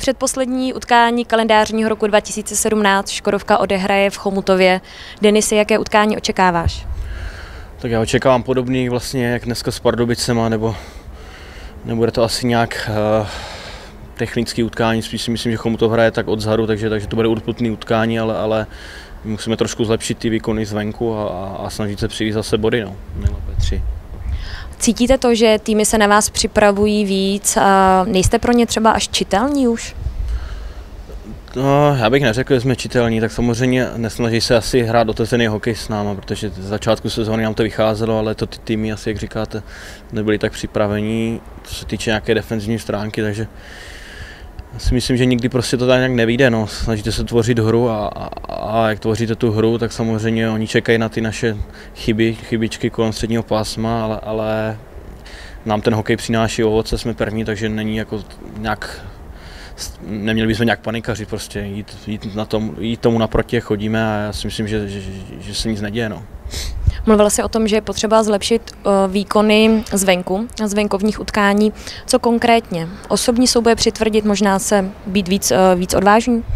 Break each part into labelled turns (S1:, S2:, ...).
S1: Předposlední utkání kalendářního roku 2017 Škodovka odehraje v Chomutově. Denisy, jaké utkání očekáváš?
S2: Tak já očekávám podobný vlastně jak dneska s Pardubicema, nebo nebude to asi nějak technický utkání, spíš si myslím, že Chomutov hraje tak odzadu, takže to bude urputný utkání, ale musíme trošku zlepšit ty výkony zvenku a snažit se přijít zase body, no, nejlépe 3.
S1: Cítíte to, že týmy se na vás připravují víc a nejste pro ně třeba až čitelní už?
S2: No, já bych neřekl, že jsme čitelní, tak samozřejmě nesnaží se asi hrát otevřený hokej s náma, protože z začátku sezóny nám to vycházelo, ale to ty týmy asi, jak říkáte, nebyly tak připravení, co se týče nějaké defenzivní stránky, takže si myslím, že nikdy prostě to tak nějak nevyjde. No. Snažíte se tvořit hru a jak tvoříte tu hru, tak samozřejmě oni čekají na ty naše chybičky kolem středního pásma, ale nám ten hokej přináší ovoce, jsme první, takže není jako nějak, neměli bychom nějak panikařit, prostě jít tomu naproti, chodíme a já si myslím, že se nic neděje. No.
S1: Mluvila jsi o tom, že je potřeba zlepšit výkony zvenku, z venkovních utkání. Co konkrétně? Osobní souboje přitvrdit, možná se být víc odvážný?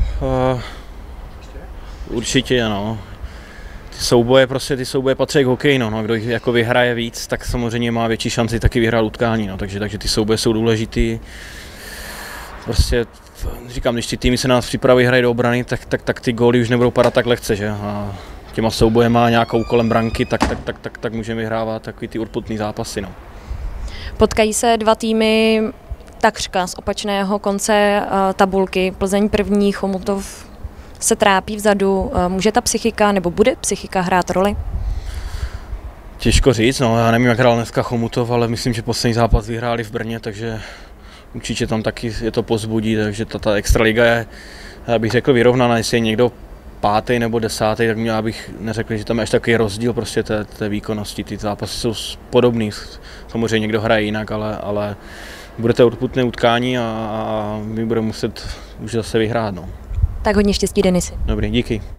S2: Určitě ano. Ty souboje patří k hokeji, no. Kdo jich jako vyhraje víc, tak samozřejmě má větší šanci taky vyhrát utkání, no. Takže ty souboje jsou důležitý. Prostě říkám, když ty týmy se nás připraví hrají do obrany, tak ty góly už nebudou padat tak lehce, že? A těma soubojema nějakou kolem branky, tak můžeme vyhrávat takový ty urputný zápasy. No.
S1: Potkají se dva týmy takřka z opačného konce tabulky. Plzeň první, Chomutov se trápí vzadu. Může ta psychika nebo bude psychika hrát roli?
S2: Těžko říct, no, já nevím, jak hrál dneska Chomutov, ale myslím, že poslední zápas vyhráli v Brně, takže určitě tam taky je to povzbudí, takže ta extraliga je, já bych řekl, vyrovnaná, jestli je někdo 5. nebo 10., tak já bych neřekl, že tam je až takový rozdíl prostě té výkonnosti. Ty zápasy jsou podobný, samozřejmě někdo hraje jinak, ale bude to urputné utkání a my budeme muset už zase vyhrát. No.
S1: Tak hodně štěstí, Denisy.
S2: Dobrý, díky.